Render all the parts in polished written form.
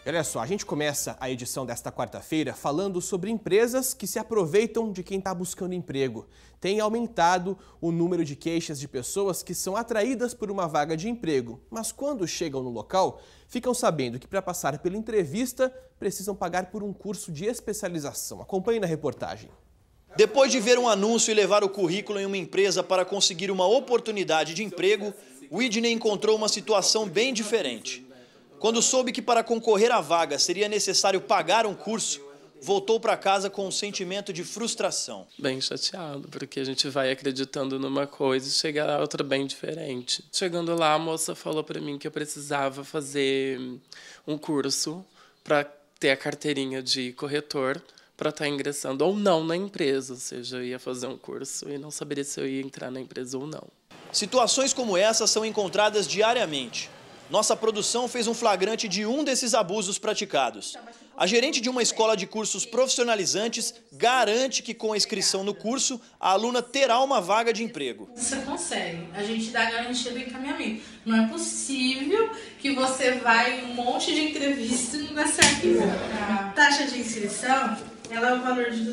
Olha só, a gente começa a edição desta quarta-feira falando sobre empresas que se aproveitam de quem está buscando emprego. Tem aumentado o número de queixas de pessoas que são atraídas por uma vaga de emprego, mas quando chegam no local, ficam sabendo que para passar pela entrevista precisam pagar por um curso de especialização. Acompanhe na reportagem. Depois de ver um anúncio e levar o currículo em uma empresa para conseguir uma oportunidade de emprego, Widney encontrou uma situação bem diferente. Quando soube que para concorrer à vaga seria necessário pagar um curso, voltou para casa com um sentimento de frustração. Bem chateado, porque a gente vai acreditando numa coisa e chega a outra bem diferente. Chegando lá, a moça falou para mim que eu precisava fazer um curso para ter a carteirinha de corretor, para estar ingressando ou não na empresa, ou seja, eu ia fazer um curso e não saberia se eu ia entrar na empresa ou não. Situações como essa são encontradas diariamente. Nossa produção fez um flagrante de um desses abusos praticados. A gerente de uma escola de cursos profissionalizantes garante que com a inscrição no curso, a aluna terá uma vaga de emprego. Você consegue, a gente dá a garantia do encaminhamento. Não é possível que você vai em um monte de entrevista e não dá certo. A taxa de inscrição, ela é o valor de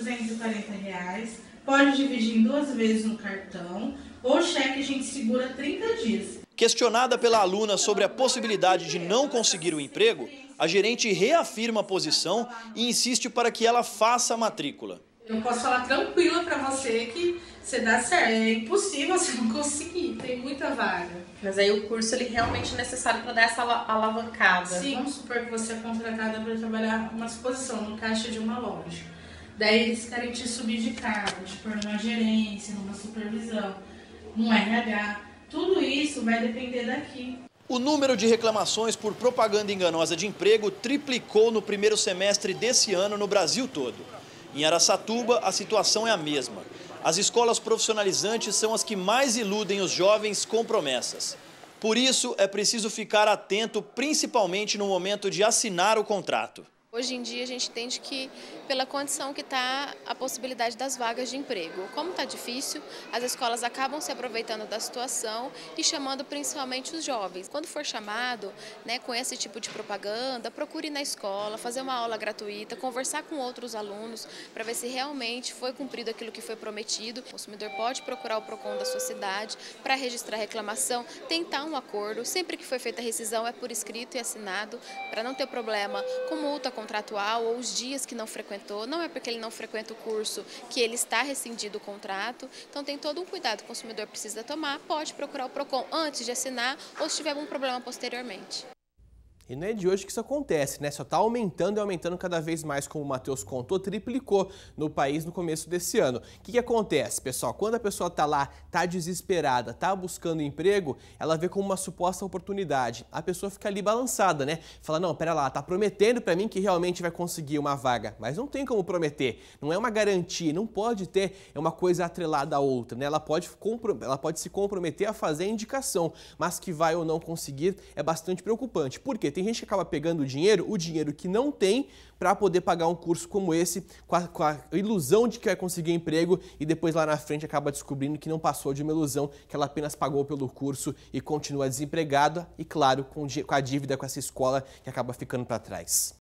R$240, pode dividir em 2 vezes no cartão, ou cheque a gente segura 30 dias. Questionada pela aluna sobre a possibilidade de não conseguir o emprego, a gerente reafirma a posição e insiste para que ela faça a matrícula. Eu posso falar tranquila para você que você dá certo. É impossível você não conseguir, tem muita vaga. Mas aí o curso ele realmente é necessário para dar essa alavancada. Sim, vamos supor que você é contratada para trabalhar uma exposição no caixa de uma loja. Daí eles querem te subir de cargo, te pôr numa gerência, numa supervisão, num RH. Tudo isso vai depender daqui. O número de reclamações por propaganda enganosa de emprego triplicou no primeiro semestre desse ano no Brasil todo. Em Araçatuba, a situação é a mesma. As escolas profissionalizantes são as que mais iludem os jovens com promessas. Por isso, é preciso ficar atento, principalmente no momento de assinar o contrato. Hoje em dia a gente entende que pela condição que está a possibilidade das vagas de emprego. Como está difícil, as escolas acabam se aproveitando da situação e chamando principalmente os jovens. Quando for chamado, com esse tipo de propaganda, procure ir na escola, fazer uma aula gratuita, conversar com outros alunos para ver se realmente foi cumprido aquilo que foi prometido. O consumidor pode procurar o PROCON da sua cidade para registrar reclamação, tentar um acordo. Sempre que foi feita a rescisão é por escrito e assinado para não ter problema com multa contratual ou os dias que não frequentou, não é porque ele não frequenta o curso que ele está rescindido o contrato, então tem todo um cuidado que o consumidor precisa tomar, pode procurar o PROCON antes de assinar ou se tiver algum problema posteriormente. E não é de hoje que isso acontece, né? Só está aumentando e aumentando cada vez mais, como o Matheus contou, triplicou no país no começo desse ano. O que acontece, pessoal? Quando a pessoa está lá, está desesperada, está buscando emprego, ela vê como uma suposta oportunidade. A pessoa fica ali balançada, né? Fala, não, pera lá, tá prometendo para mim que realmente vai conseguir uma vaga. Mas não tem como prometer, não é uma garantia, não pode ter uma coisa atrelada à outra, né? Ela pode se comprometer a fazer a indicação, mas que vai ou não conseguir é bastante preocupante. Por quê? Tem gente que acaba pegando o dinheiro que não tem, para poder pagar um curso como esse, com a ilusão de que vai conseguir emprego e depois lá na frente acaba descobrindo que não passou de uma ilusão, que ela apenas pagou pelo curso e continua desempregada e, claro, com a dívida com essa escola que acaba ficando para trás.